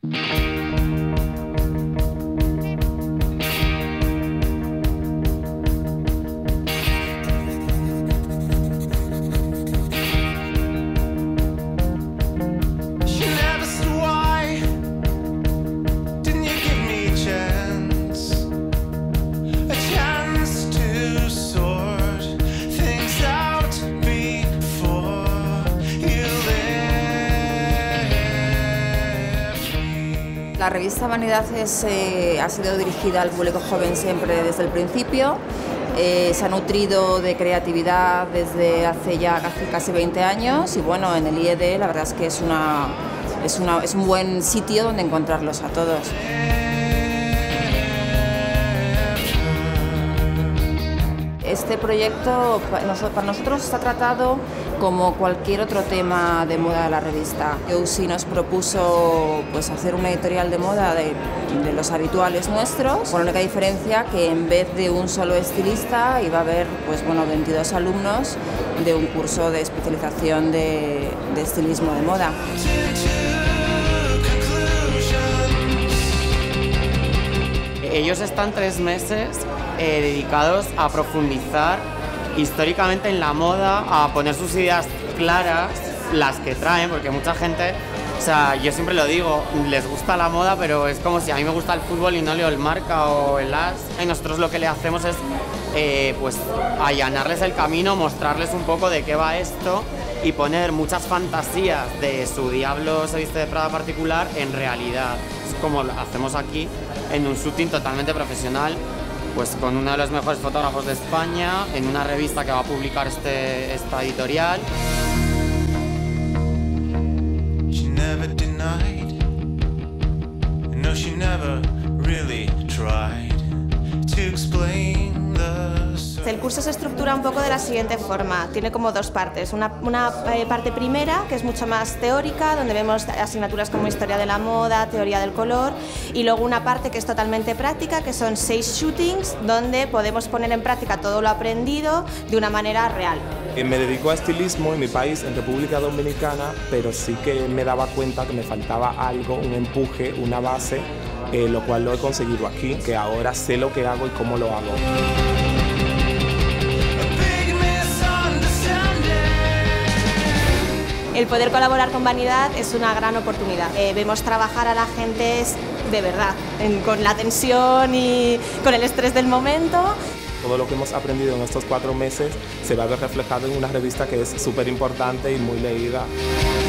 La revista Vanidad ha sido dirigida al público joven siempre desde el principio. Se ha nutrido de creatividad desde hace ya casi 20 años y bueno, en el IED la verdad es que es un buen sitio donde encontrarlos a todos. Este proyecto para nosotros está tratado como cualquier otro tema de moda de la revista. UC nos propuso pues, hacer una editorial de moda de los habituales nuestros, con la única diferencia que en vez de un solo estilista iba a haber pues, 22 alumnos de un curso de especialización de estilismo de moda. Ellos están 3 meses dedicados a profundizar históricamente en la moda, a poner sus ideas claras, las que traen, porque mucha gente, o sea, yo siempre lo digo, les gusta la moda, pero es como si a mí me gusta el fútbol y no leo el Marca o el As, y nosotros lo que le hacemos es pues allanarles el camino, mostrarles un poco de qué va esto y poner muchas fantasías de su diablo se viste de Prada particular en realidad. Es como lo hacemos aquí en un shooting totalmente profesional, pues con uno de los mejores fotógrafos de España, en una revista que va a publicar esta editorial. El curso se estructura un poco de la siguiente forma, tiene como 2 partes, una parte primera que es mucho más teórica, donde vemos asignaturas como historia de la moda, teoría del color, y luego una parte que es totalmente práctica, que son 6 shootings, donde podemos poner en práctica todo lo aprendido de una manera real. Me dedico a estilismo en mi país, en República Dominicana, pero sí que me daba cuenta que me faltaba algo, un empuje, una base, lo cual lo he conseguido aquí, que ahora sé lo que hago y cómo lo hago. El poder colaborar con Vanidad es una gran oportunidad. Vemos trabajar a la gente de verdad, con la tensión y con el estrés del momento. Todo lo que hemos aprendido en estos 4 meses se va a ver reflejado en una revista que es súper importante y muy leída.